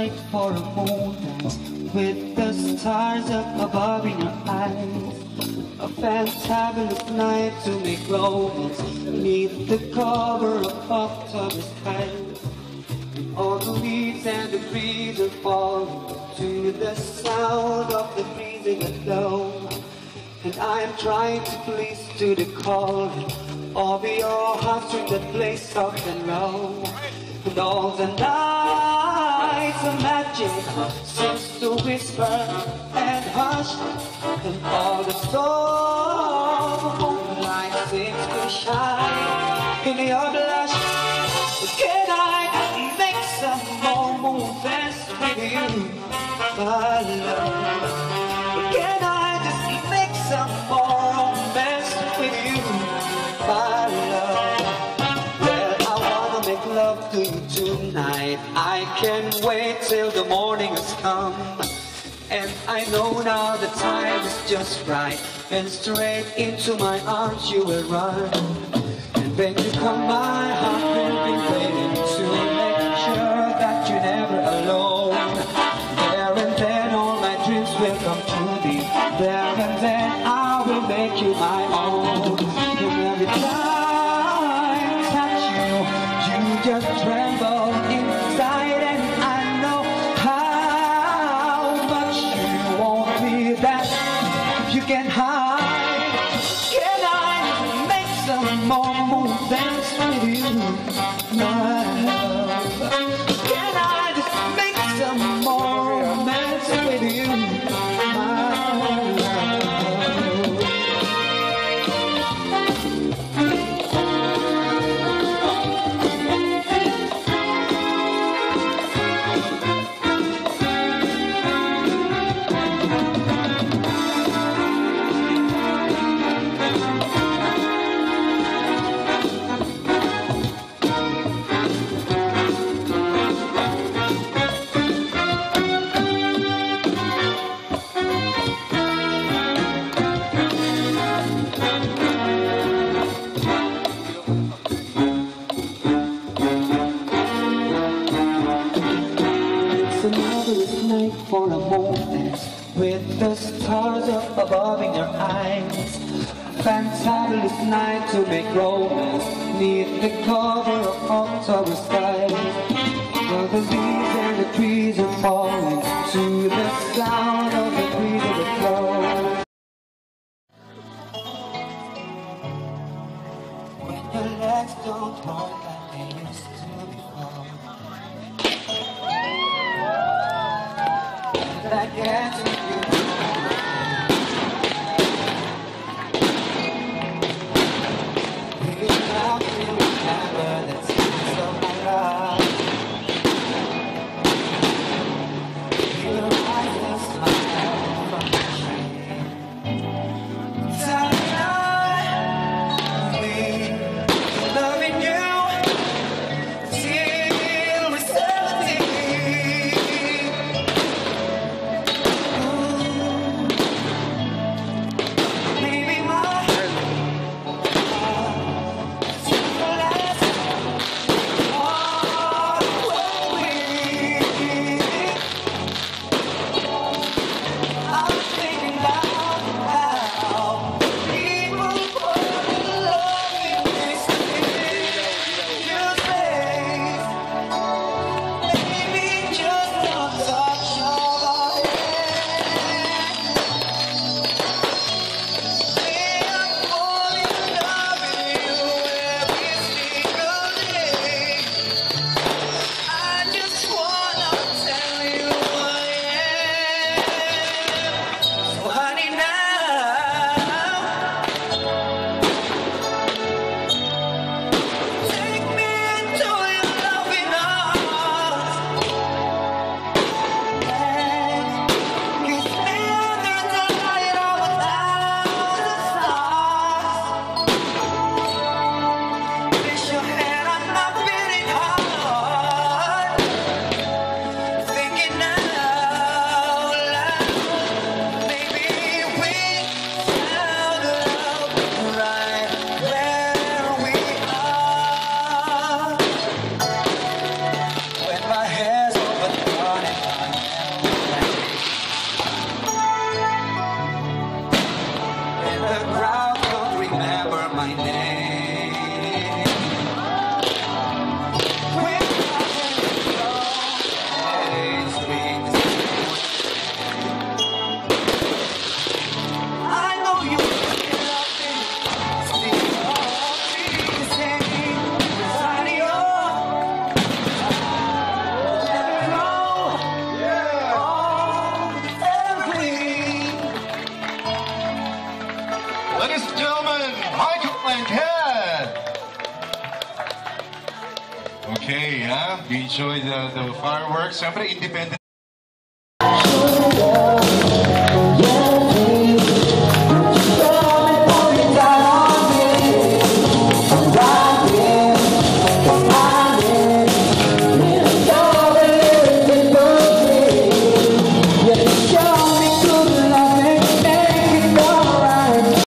night for a moonlight with the stars up above in your eyes. A fantabulous night to make romance beneath the cover of October skies. All the leaves and the breeze are falling to the sound of the breezing alone. And I am trying to please to the calling of your heartstring that plays soft and low. And all the nights of magic seems to whisper and hush. And all the storm of moonlight seems to shine in your blush. Can I make some more movements with you, my love? Can I just make some more romance with you, my love? Well, I wanna make love to you tonight. I can't wait till the morning has come. And I know now the time is just right, and straight into my arms you will run. And when you come, my heart will be waiting to make sure that you're never alone. There and then all my dreams will come true. There and then I will make you my own. And every time I touch you, you just tremble inside. And I know how much you want me, that you can hide. Can I make some more movements with you, my love? Can I just make some more romance with you, my love? For a moment, with the stars up above in your eyes. A fantabulous night to make romance neath the cover of October skies. While the leaves and the trees are falling to the sound of the breeze of the flow. When your legs don't work like they used to before, I can't see you. You have to remember that seems so alive. Your eyes will smile from the shade. Tonight, me loving you Okay, yeah. We enjoy the fireworks. Siyempre, independent